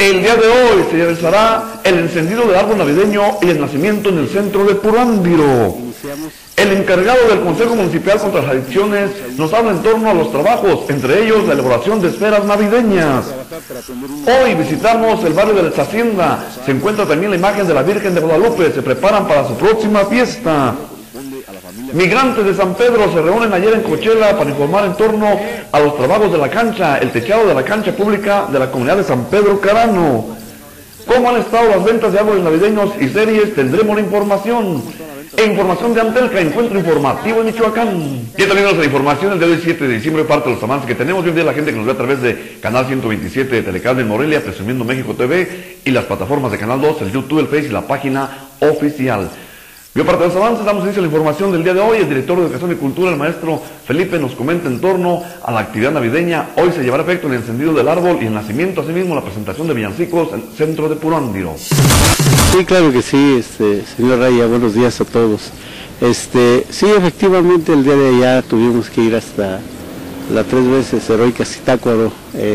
El día de hoy se realizará el encendido del árbol navideño y el nacimiento en el centro de Puruándiro. El encargado del Consejo Municipal contra las Adicciones nos habla en torno a los trabajos, entre ellos la elaboración de esferas navideñas. Hoy visitamos el barrio de la Hacienda. Se encuentra también la imagen de la Virgen de Guadalupe. Se preparan para su próxima fiesta. Migrantes de San Pedro se reúnen ayer en Coachella para informar en torno a los trabajos de la cancha, el techado de la cancha pública de la comunidad de San Pedro Carano. ¿Cómo han estado las ventas de árboles navideños y series? Tendremos la información. E información de Antelca, encuentro informativo en Michoacán. Y también la información del día 7 de diciembre, parte de los avances que tenemos. Y un día la gente que nos ve a través de Canal 127 de Telecable en Morelia, Presumiendo México TV, y las plataformas de Canal 2, el YouTube, el Face y la página oficial. Vio parte de los avances, damos inicio a la información del día de hoy. El director de Educación y Cultura, el maestro Felipe, nos comenta en torno a la actividad navideña. Hoy se llevará a efecto el encendido del árbol y el nacimiento, asimismo la presentación de villancicos en el centro de Puruándiro. Sí, claro que sí, señor Raya, buenos días a todos. Sí, efectivamente el día de allá tuvimos que ir hasta la 3 veces heroica Zitácuaro,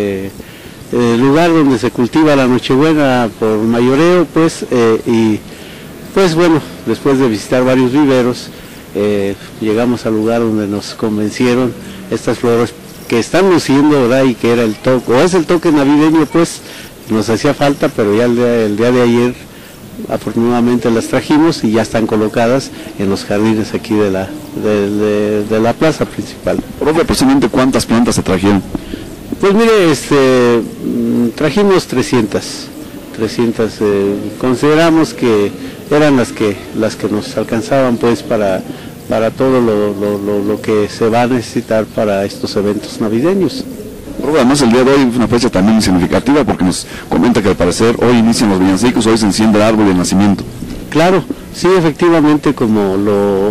el lugar donde se cultiva la Nochebuena por mayoreo, pues, y pues bueno, después de visitar varios viveros, llegamos al lugar donde nos convencieron estas flores que están luciendo, ¿verdad? Y que era el toque, o es el toque navideño, pues nos hacía falta, pero ya el día de ayer afortunadamente las trajimos y ya están colocadas en los jardines aquí de la plaza principal. Profe, aproximadamente ¿cuántas plantas se trajeron? Pues mire, trajimos 300, consideramos que eran las que nos alcanzaban pues para todo lo que se va a necesitar para estos eventos navideños. Además el día de hoy es una fecha también significativa porque nos comenta que al parecer hoy inician los villancicos, hoy se enciende el árbol del nacimiento. Claro, sí, efectivamente, como lo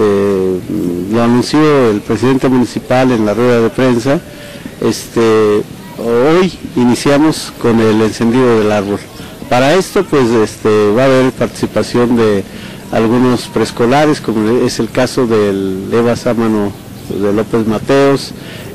anunció el presidente municipal en la rueda de prensa, hoy iniciamos con el encendido del árbol. Para esto pues va a haber participación de algunos preescolares, como es el caso del Eva Sámano de López Mateos,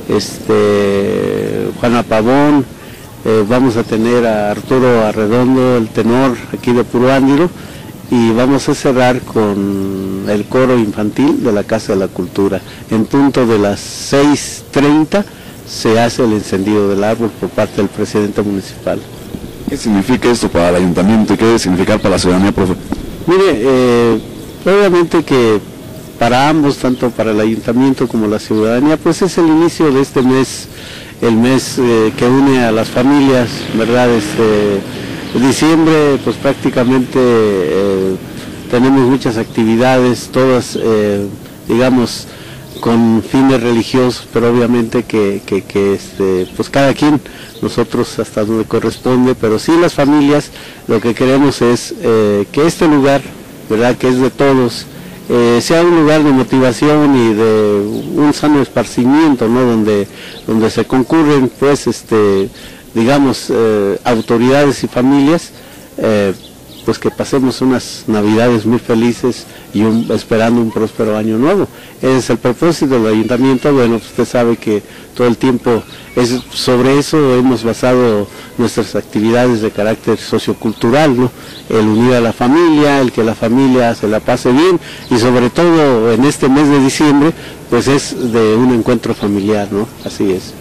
Juana Pavón, vamos a tener a Arturo Arredondo, el tenor aquí de Puruándiro, y vamos a cerrar con el coro infantil de la Casa de la Cultura. En punto de las 6:30 se hace el encendido del árbol por parte del presidente municipal. ¿Qué significa esto para el ayuntamiento y qué debe significar para la ciudadanía, profe? Mire, obviamente que para ambos, tanto para el ayuntamiento como la ciudadanía, pues es el inicio de este mes, el mes que une a las familias, ¿verdad? Diciembre, pues prácticamente tenemos muchas actividades, todas, digamos, con fines religiosos, pero obviamente que pues cada quien, nosotros hasta donde corresponde, pero sí las familias, lo que queremos es que este lugar, ¿verdad?, que es de todos, sea un lugar de motivación y de un sano esparcimiento, ¿no? Donde se concurren, pues, digamos, autoridades y familias, pues que pasemos unas navidades muy felices y esperando un próspero año nuevo. Ese es el propósito del ayuntamiento. Bueno, usted sabe que todo el tiempo sobre eso hemos basado nuestras actividades de carácter sociocultural, ¿no? El unir a la familia, el que la familia se la pase bien, y sobre todo en este mes de diciembre, pues es de un encuentro familiar, ¿no? Así es.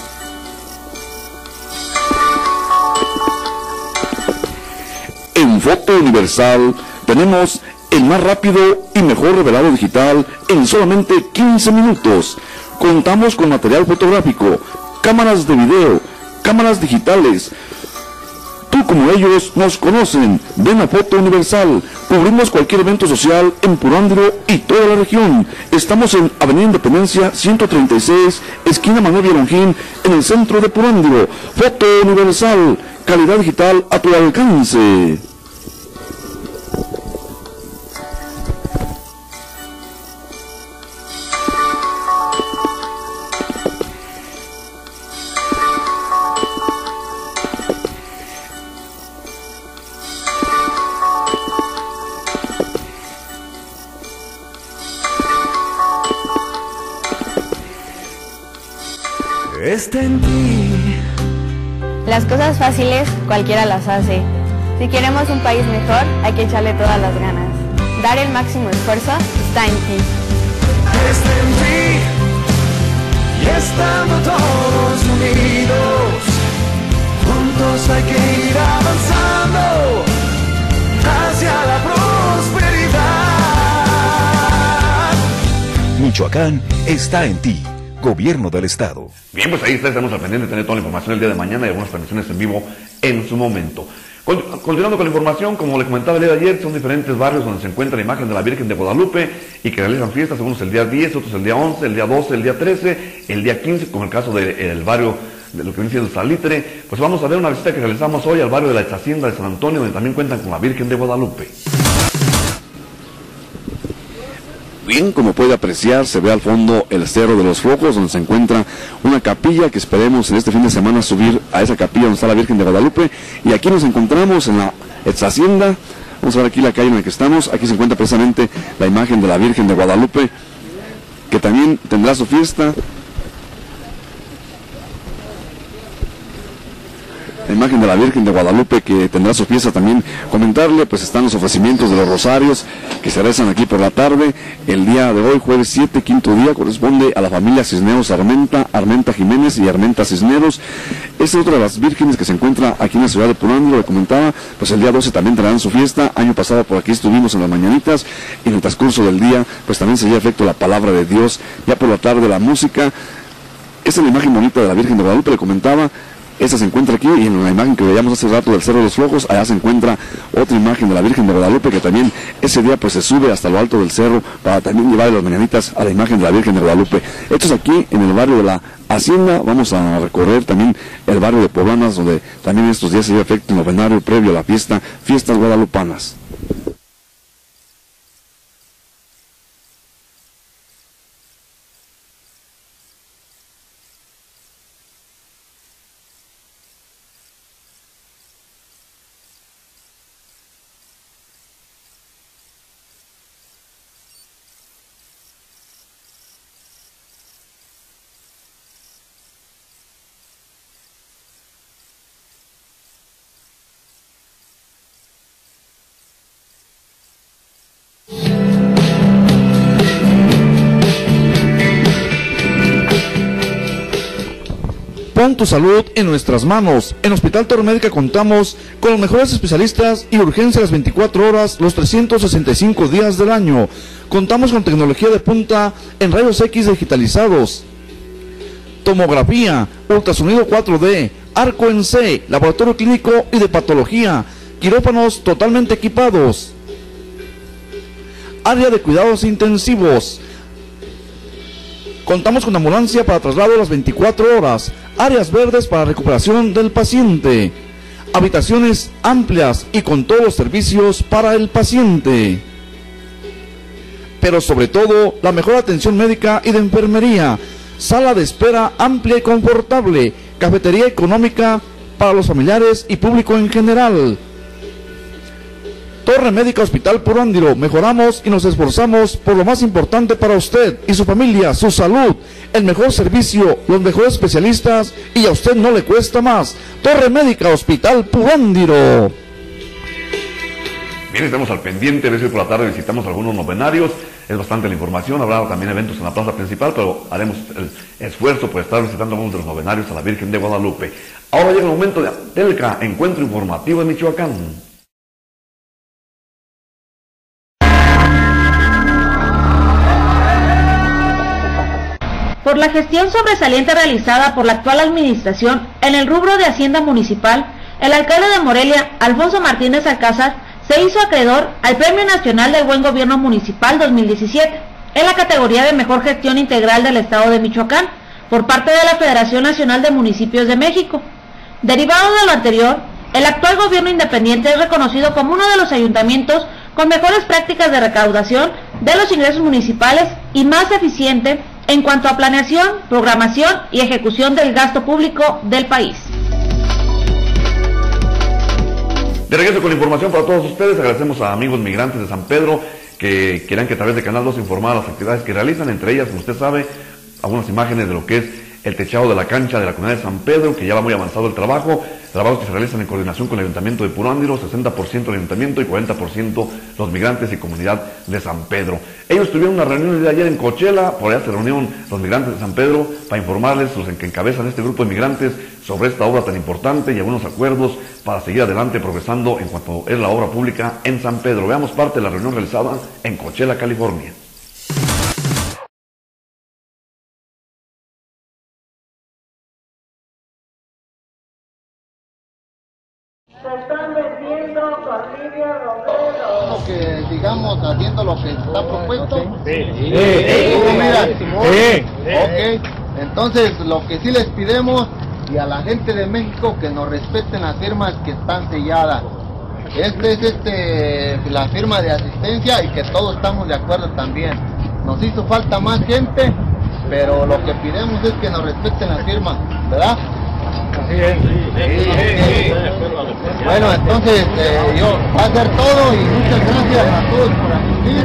En Foto Universal tenemos el más rápido y mejor revelado digital en solamente 15 minutos. Contamos con material fotográfico, cámaras de video, cámaras digitales. Tú como ellos nos conocen. Ven a Foto Universal. Cubrimos cualquier evento social en Puruándiro y toda la región. Estamos en Avenida Independencia 136, esquina Manuel Violongín, en el centro de Puruándiro. Foto Universal, calidad digital a tu alcance. Está en ti Las cosas fáciles cualquiera las hace. Si queremos un país mejor, hay que echarle todas las ganas. Dar el máximo esfuerzo está en ti. Está en ti y estamos todos unidos. Juntos hay que ir avanzando hacia la prosperidad. Michoacán está en ti. Gobierno del Estado. Bien, pues ahí está, estamos al pendiente de tener toda la información el día de mañana y algunas transmisiones en vivo en su momento. Continuando con la información, como le comentaba el día de ayer, son diferentes barrios donde se encuentra la imagen de la Virgen de Guadalupe y que realizan fiestas, algunos el día 10, otros el día 11, el día 12, el día 13, el día 15, como el caso del barrio de lo que viene siendo Salitre. Pues vamos a ver una visita que realizamos hoy al barrio de la Hacienda de San Antonio, donde también cuentan con la Virgen de Guadalupe. Bien, como puede apreciar, se ve al fondo el Cerro de los Flojos, donde se encuentra una capilla que esperemos en este fin de semana subir a esa capilla donde está la Virgen de Guadalupe. Y aquí nos encontramos en la Hacienda. Vamos a ver aquí la calle en la que estamos. Aquí se encuentra precisamente la imagen de la Virgen de Guadalupe, que también tendrá su fiesta. La imagen de la Virgen de Guadalupe que tendrá su fiesta también. Comentarle, pues están los ofrecimientos de los rosarios que se rezan aquí por la tarde. El día de hoy, jueves 7, quinto día, corresponde a la familia Cisneros Armenta Jiménez y Armenta Cisneros. Esta es otra de las vírgenes que se encuentra aquí en la ciudad de Purándiro. Le comentaba, pues el día 12 también tendrán su fiesta. Año pasado por aquí estuvimos en las mañanitas y en el transcurso del día, pues también se lleva efecto la palabra de Dios. Ya por la tarde la música. Esta es la imagen bonita de la Virgen de Guadalupe, le comentaba. Esta se encuentra aquí, y en la imagen que veíamos hace rato del Cerro de los Flojos, allá se encuentra otra imagen de la Virgen de Guadalupe, que también ese día pues se sube hasta lo alto del cerro para también llevar las mañanitas a la imagen de la Virgen de Guadalupe. Esto es aquí en el barrio de la Hacienda. Vamos a recorrer también el barrio de Poblanas, donde también estos días se lleva efecto el novenario previo a la fiestas guadalupanas. Pon tu salud en nuestras manos. En Hospital Torre Médica contamos con los mejores especialistas y urgencias las 24 horas, los 365 días del año. Contamos con tecnología de punta en rayos X digitalizados, tomografía, ultrasonido 4D, arco en C, laboratorio clínico y de patología, quirófanos totalmente equipados, área de cuidados intensivos. Contamos con ambulancia para traslado a las 24 horas, áreas verdes para recuperación del paciente, habitaciones amplias y con todos los servicios para el paciente. Pero sobre todo, la mejor atención médica y de enfermería, sala de espera amplia y confortable, cafetería económica para los familiares y público en general. Torre Médica Hospital Purándiro, mejoramos y nos esforzamos por lo más importante para usted y su familia, su salud, el mejor servicio, los mejores especialistas y a usted no le cuesta más. Torre Médica Hospital Purándiro. Bien, estamos al pendiente, a veces por la tarde visitamos algunos novenarios, es bastante la información, habrá también eventos en la plaza principal, pero haremos el esfuerzo por estar visitando algunos de los novenarios a la Virgen de Guadalupe. Ahora llega el momento de Telca, encuentro informativo en Michoacán. Por la gestión sobresaliente realizada por la actual administración en el rubro de Hacienda Municipal, el alcalde de Morelia, Alfonso Martínez Alcázar, se hizo acreedor al Premio Nacional del Buen Gobierno Municipal 2017, en la categoría de Mejor Gestión Integral del Estado de Michoacán, por parte de la Federación Nacional de Municipios de México. Derivado de lo anterior, el actual gobierno independiente es reconocido como uno de los ayuntamientos con mejores prácticas de recaudación de los ingresos municipales y más eficiente en cuanto a planeación, programación y ejecución del gasto público del país. De regreso con la información para todos ustedes, agradecemos a amigos migrantes de San Pedro que quieran que a través de Canal 2 informar las actividades que realizan, entre ellas, como usted sabe, algunas imágenes de lo que es el techado de la cancha de la comunidad de San Pedro, que ya va muy avanzado el trabajo. trabajos que se realizan en coordinación con el Ayuntamiento de Purándiro, 60% el Ayuntamiento y 40% los migrantes y comunidad de San Pedro. Ellos tuvieron una reunión el día de ayer en Coachella, por allá se reunieron los migrantes de San Pedro para informarles, los que encabezan este grupo de migrantes, sobre esta obra tan importante y algunos acuerdos para seguir adelante progresando en cuanto es la obra pública en San Pedro. Veamos parte de la reunión realizada en Coachella, California. Que sigamos haciendo lo que está propuesto. Ok, entonces lo que sí les pidemos y a la gente de México que nos respeten las firmas que están selladas. Este es la firma de asistencia y que todos estamos de acuerdo también. Nos hizo falta más gente, pero lo que pidemos es que nos respeten las firmas, ¿verdad? Así es. Sí. Bueno, entonces yo voy a hacer todo y muchas gracias a todos por asistir.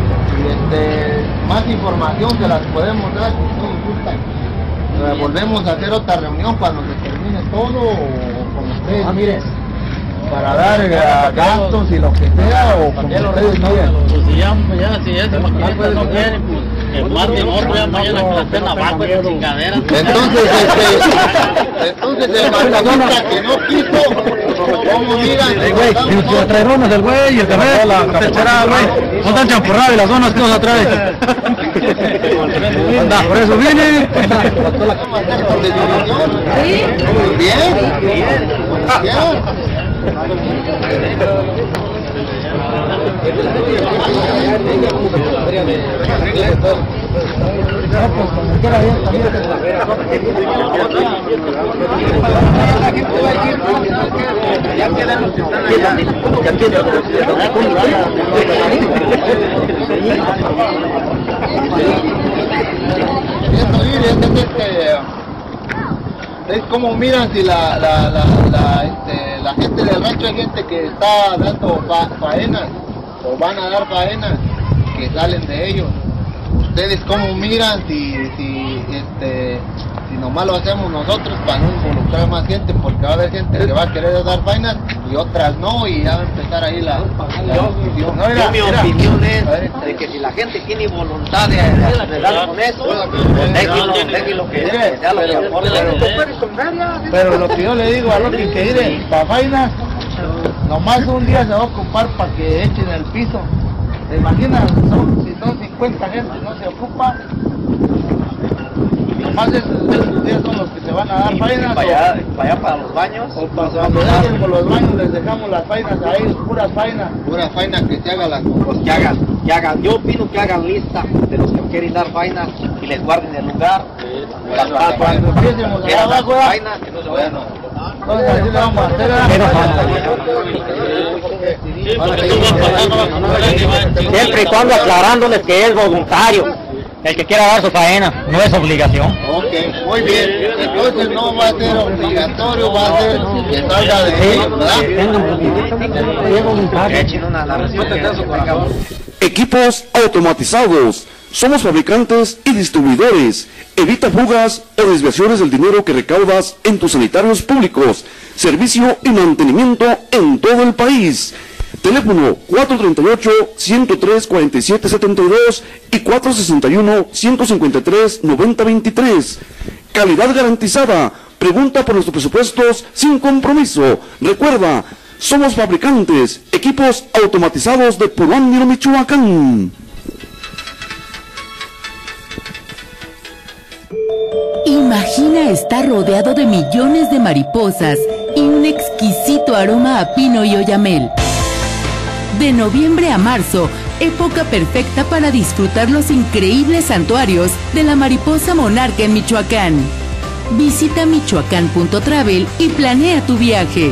Y más información se las podemos dar si ustedes gustan. Volvemos a hacer otra reunión cuando se termine todo o con ustedes miren, para dar gastos y lo que sea o como ustedes miren. Pues si ese maquinista no quiere, pues manden otro ya mañana que la estén abajo de chingaderas. Entonces el maquinista que no quiso, ¿cómo miran? Y los trairones del güey y el café de la cafetera, güey, no tan champurradas y las donas que nos atrae. Anda, por eso viene. Muy bien. ¿Ves cómo miran si la gente del rancho hay gente que está dando faenas o van a dar faenas que salen de ellos? ¿Ustedes cómo miran si nomás lo hacemos nosotros para no involucrar más gente? Porque va a haber gente que va a querer dar faenas y otras no, y ya va a empezar ahí la discusión. Mi opinión es de que si la gente tiene voluntad de dar con eso, déjenlo que sea lo que aporte. Pero lo que yo le digo a los que ir para faenas, nomás un día se va a ocupar para que echen el piso. ¿Te imaginas? Si son 50 gente no se ocupa, nomás esos días son los que se van a dar faenas. Para allá para los baños. O cuando dejen por los baños les dejamos las fainas ahí, puras fainas. Puras fainas que se hagan las cosas. Que hagan. Yo opino que hagan lista de los que quieren dar fainas y les guarden el lugar. Cuando empiecemos a dar fainas, que no se vayan. Entonces así le vamos a hacer. Siempre y cuando aclarándoles que es voluntario. El que quiera dar su faena, no es obligación. Ok, muy bien. Entonces no va a ser obligatorio, va a ser que salga de ellos, ¿verdad? Equipos automatizados. Somos fabricantes y distribuidores. Evita fugas o desviaciones del dinero que recaudas en tus sanitarios públicos. Servicio y mantenimiento en todo el país. Teléfono 438-103-4772 y 461-153-9023. Calidad garantizada. Pregunta por nuestros presupuestos sin compromiso. Recuerda, somos fabricantes, equipos automatizados de Purándiro, Michoacán. Imagina estar rodeado de millones de mariposas y un exquisito aroma a pino y oyamel. De noviembre a marzo, época perfecta para disfrutar los increíbles santuarios de la mariposa monarca en Michoacán. Visita michoacán.travel y planea tu viaje.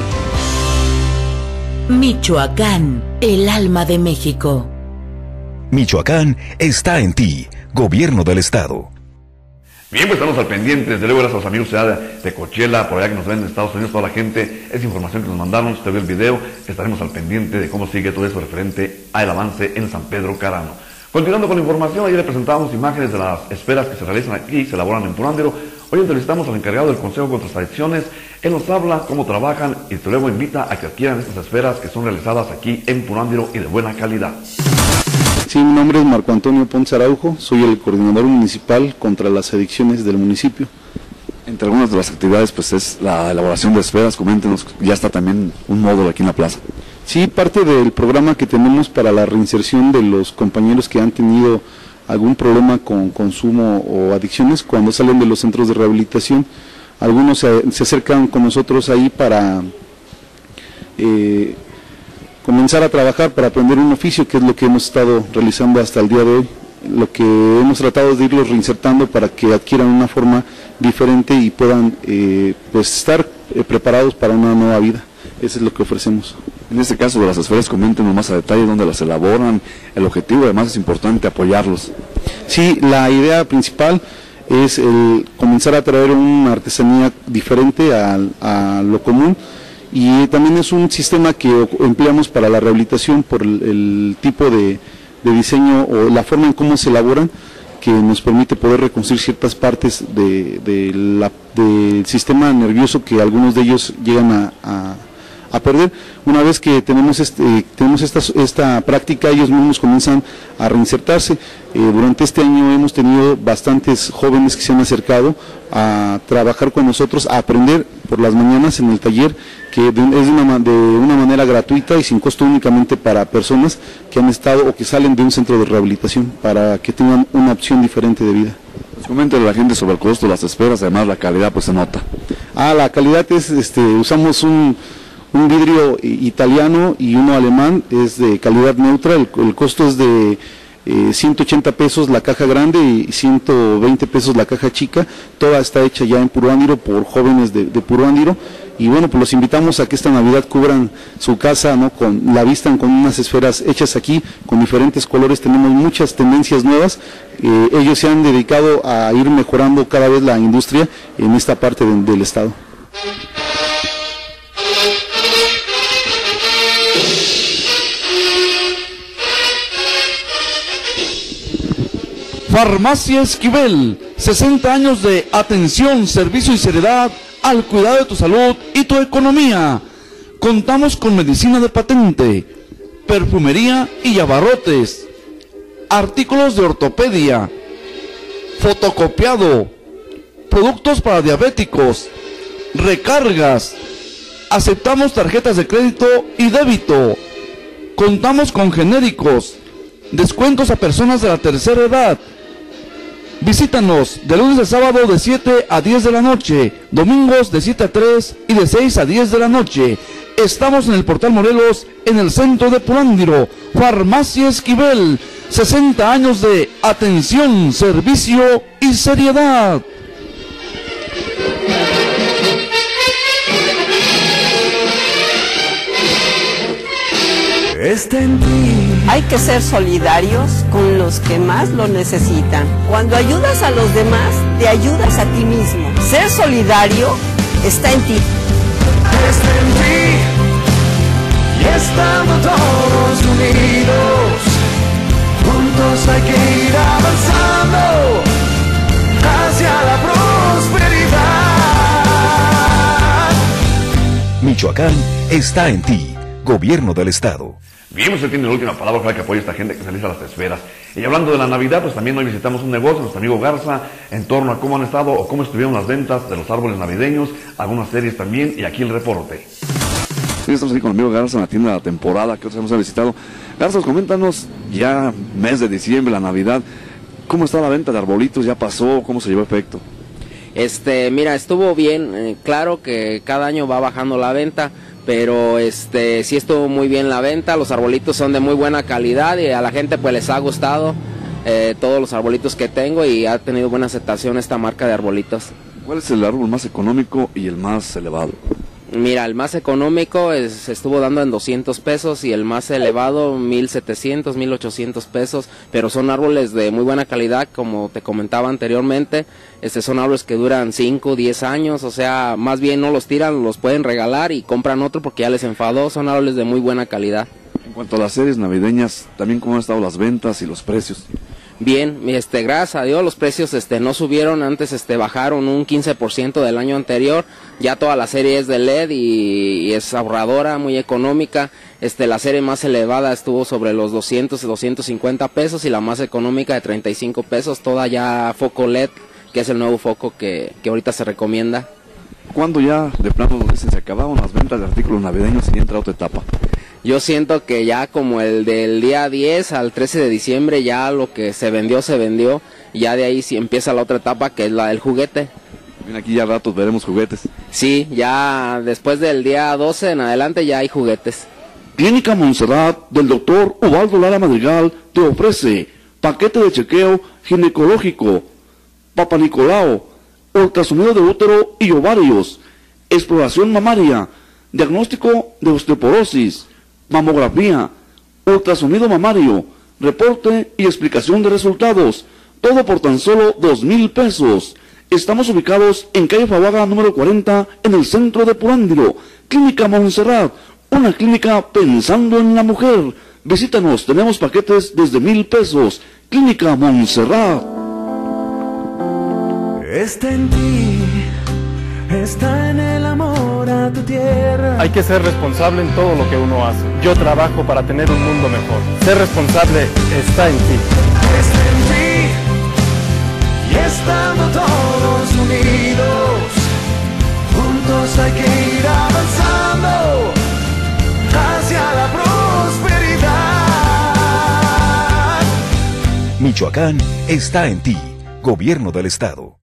Michoacán, el alma de México. Michoacán está en ti, Gobierno del Estado. Bien, pues estamos al pendiente, desde luego gracias a los amigos de Coachella, por allá que nos ven en Estados Unidos, toda la gente, esa información que nos mandaron, usted ve el video, estaremos al pendiente de cómo sigue todo eso referente al avance en San Pedro Carano. Continuando con la información, ayer le presentábamos imágenes de las esferas que se realizan aquí, se elaboran en Purándiro, Hoy entrevistamos al encargado del Consejo contra las Adicciones. Él nos habla cómo trabajan y luego invita a que adquieran estas esferas que son realizadas aquí en Purándiro y de buena calidad. Sí, mi nombre es Marco Antonio Ponce Araujo, soy el coordinador municipal contra las adicciones del municipio. Entre algunas de las actividades pues es la elaboración de esferas. Coméntenos, ya está también un módulo aquí en la plaza. Sí, parte del programa que tenemos para la reinserción de los compañeros que han tenido algún problema con consumo o adicciones cuando salen de los centros de rehabilitación. Algunos se acercan con nosotros ahí para comenzar a trabajar, para aprender un oficio, que es lo que hemos estado realizando hasta el día de hoy. Lo que hemos tratado es de irlos reinsertando para que adquieran una forma diferente y puedan pues estar preparados para una nueva vida. Eso es lo que ofrecemos. En este caso de las esferas, coméntenos más a detalle dónde las elaboran. El objetivo además es importante apoyarlos. Sí, la idea principal es el comenzar a traer una artesanía diferente a lo común, y también es un sistema que empleamos para la rehabilitación por el tipo de diseño o la forma en cómo se elaboran, que nos permite poder reconstruir ciertas partes del sistema nervioso que algunos de ellos llegan a perder. Una vez que tenemos esta práctica, ellos mismos comienzan a reinsertarse. Durante este año hemos tenido bastantes jóvenes que se han acercado a trabajar con nosotros, a aprender por las mañanas en el taller, que es de una manera gratuita y sin costo, únicamente para personas que han estado o que salen de un centro de rehabilitación, para que tengan una opción diferente de vida. Pues coméntale a la gente sobre el costo de las esferas, además la calidad pues se nota. La calidad es, usamos un vidrio italiano y uno alemán, es de calidad neutra. El costo es de 180 pesos la caja grande y 120 pesos la caja chica. Toda está hecha ya en Purándiro por jóvenes de Purándiro. Y bueno, pues los invitamos a que esta Navidad cubran su casa, ¿no? La vistan con unas esferas hechas aquí, con diferentes colores. Tenemos muchas tendencias nuevas. Ellos se han dedicado a ir mejorando cada vez la industria en esta parte del estado. Farmacia Esquivel, 60 años de atención, servicio y seriedad al cuidado de tu salud y tu economía. Contamos con medicina de patente, perfumería y abarrotes, artículos de ortopedia, fotocopiado, productos para diabéticos, recargas. Aceptamos tarjetas de crédito y débito. Contamos con genéricos, descuentos a personas de la tercera edad. Visítanos de lunes a sábado de 7 a 10 de la noche, domingos de 7 a 3 y de 6 a 10 de la noche. Estamos en el Portal Morelos, en el centro de Purándiro. Farmacia Esquivel, 60 años de atención, servicio y seriedad. Está en ti. Hay que ser solidarios con los que más lo necesitan. Cuando ayudas a los demás, te ayudas a ti mismo. Ser solidario está en ti. Está en ti. Y estamos todos unidos. Juntos hay que ir avanzando hacia la prosperidad. Michoacán está en ti. Gobierno del Estado. Bien, usted tiene la última palabra, ojalá que apoye a esta gente que se realiza las esferas. Y hablando de la Navidad, pues también hoy visitamos un negocio, nuestro amigo Garza, en torno a cómo han estado o cómo estuvieron las ventas de los árboles navideños, algunas series también, y aquí el reporte. Sí, estamos aquí con el amigo Garza en la tienda de la temporada que otros hemos visitado. Garza, coméntanos, ya mes de diciembre, la Navidad, ¿cómo está la venta de arbolitos? ¿Ya pasó? ¿Cómo se llevó efecto? Mira, estuvo bien, claro que cada año va bajando la venta, pero sí estuvo muy bien la venta. Los arbolitos son de muy buena calidad y a la gente pues les ha gustado todos los arbolitos que tengo, y ha tenido buena aceptación esta marca de arbolitos. ¿Cuál es el árbol más económico y el más elevado? Mira, el más económico se estuvo dando en 200 pesos y el más elevado 1,700, 1,800 pesos, pero son árboles de muy buena calidad, como te comentaba anteriormente. Son árboles que duran 5, 10 años, o sea, más bien no los tiran, los pueden regalar y compran otro porque ya les enfadó. Son árboles de muy buena calidad. En cuanto a las series navideñas, también cómo han estado las ventas y los precios. Bien, gracias a Dios los precios no subieron, antes bajaron un 15% del año anterior, ya toda la serie es de LED y es ahorradora, muy económica. La serie más elevada estuvo sobre los 200 y 250 pesos y la más económica de 35 pesos, toda ya foco LED, que es el nuevo foco que ahorita se recomienda. ¿Cuándo ya de plano se acabaron las ventas de artículos navideños y entra otra etapa? Yo siento que ya como el del día 10 al 13 de diciembre ya lo que se vendió, y ya de ahí sí empieza la otra etapa que es la del juguete. Bien, aquí ya ratos veremos juguetes. Sí, ya después del día 12 en adelante ya hay juguetes. Clínica Montserrat del Dr. Ubaldo Lara Madrigal te ofrece paquete de chequeo ginecológico, Papa Nicolau, ultrasonido de útero y ovarios, exploración mamaria, diagnóstico de osteoporosis, mamografía, ultrasonido mamario, reporte y explicación de resultados, todo por tan solo 2,000 pesos. Estamos ubicados en calle Fabaga número 40 en el centro de Purándiro. Clínica Montserrat, una clínica pensando en la mujer. Visítanos, tenemos paquetes desde 1,000 pesos. Clínica Montserrat. Está en ti, está en el amor a tu tierra. Hay que ser responsable en todo lo que uno hace. Yo trabajo para tener un mundo mejor. Ser responsable está en ti. Está en ti, y estando todos unidos, juntos hay que ir avanzando hacia la prosperidad. Michoacán está en ti. Gobierno del Estado.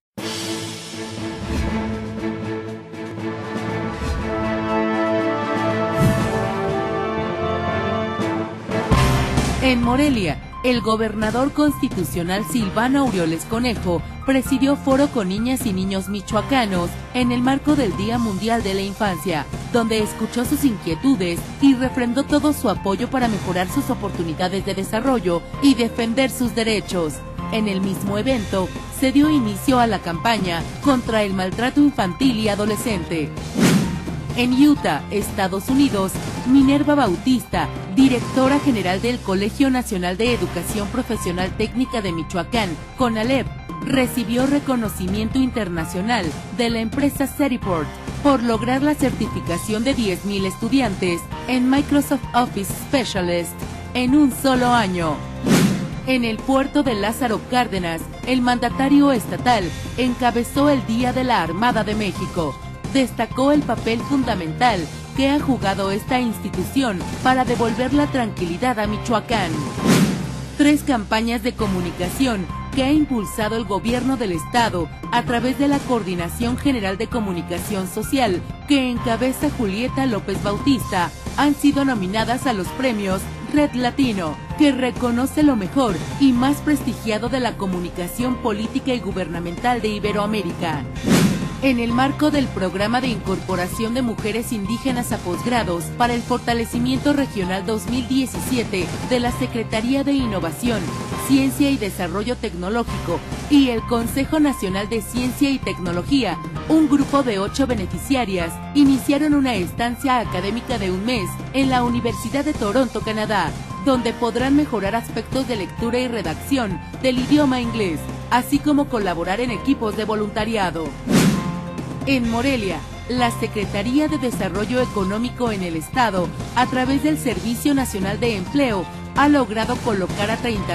En Morelia, el gobernador constitucional Silvano Aureoles Conejo presidió foro con niñas y niños michoacanos en el marco del Día Mundial de la Infancia, donde escuchó sus inquietudes y refrendó todo su apoyo para mejorar sus oportunidades de desarrollo y defender sus derechos. En el mismo evento, se dio inicio a la campaña contra el maltrato infantil y adolescente. En Utah, Estados Unidos, Minerva Bautista, directora general del Colegio Nacional de Educación Profesional Técnica de Michoacán, CONALEP, recibió reconocimiento internacional de la empresa Ceriport por lograr la certificación de 10,000 estudiantes en Microsoft Office Specialist en un solo año. En el puerto de Lázaro Cárdenas, el mandatario estatal encabezó el Día de la Armada de México. Destacó el papel fundamental que ha jugado esta institución para devolver la tranquilidad a Michoacán. 3 campañas de comunicación que ha impulsado el gobierno del estado a través de la Coordinación General de Comunicación Social que encabeza Julieta López Bautista han sido nominadas a los premios Red Latino, que reconoce lo mejor y más prestigiado de la comunicación política y gubernamental de Iberoamérica. En el marco del Programa de Incorporación de Mujeres Indígenas a Posgrados para el Fortalecimiento Regional 2017 de la Secretaría de Innovación, Ciencia y Desarrollo Tecnológico y el Consejo Nacional de Ciencia y Tecnología, un grupo de 8 beneficiarias iniciaron una estancia académica de un mes en la Universidad de Toronto, Canadá, donde podrán mejorar aspectos de lectura y redacción del idioma inglés, así como colaborar en equipos de voluntariado. En Morelia, la Secretaría de Desarrollo Económico en el Estado, a través del Servicio Nacional de Empleo, ha logrado colocar a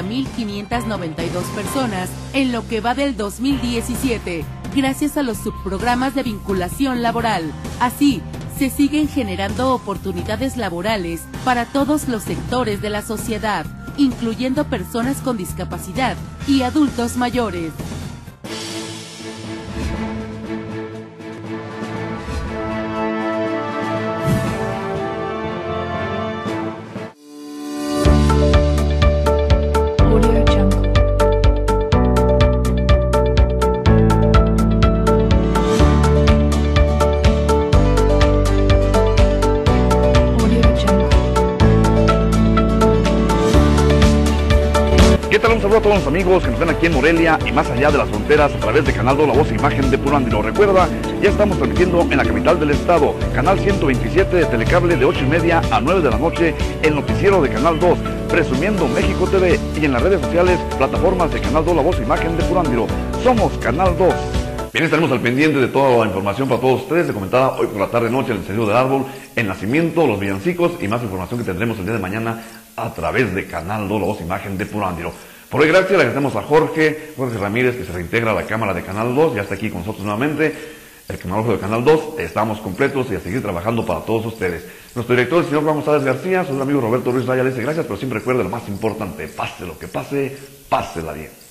30,592 personas en lo que va del 2017, gracias a los subprogramas de vinculación laboral. Así, se siguen generando oportunidades laborales para todos los sectores de la sociedad, incluyendo personas con discapacidad y adultos mayores. saludo a todos los amigos que nos ven aquí en Morelia y más allá de las fronteras a través de Canal 2, la voz e imagen de Puro Ámbito. Recuerda, ya estamos transmitiendo en la capital del estado, Canal 127 de Telecable de 8:30 a 9 de la noche, el noticiero de Canal 2, Presumiendo México TV, y en las redes sociales, plataformas de Canal 2, la voz e imagen de Puro Ámbito. Somos Canal 2. Bien, estaremos al pendiente de toda la información para todos ustedes. Se comentaba hoy por la tarde-noche el encendido del árbol, el nacimiento, los villancicos y más información que tendremos el día de mañana a través de Canal 2, la voz e imagen de Puro Ámbito. Por hoy, gracias, le agradecemos a Jorge Ramírez, que se reintegra a la cámara de Canal 2, ya está aquí con nosotros nuevamente, el camarógrafo de Canal 2, estamos completos y a seguir trabajando para todos ustedes. Nuestro director, el señor Juan González García, su amigo Roberto Ruiz Raya, le dice gracias, pero siempre recuerde lo más importante, pase lo que pase, pásela bien.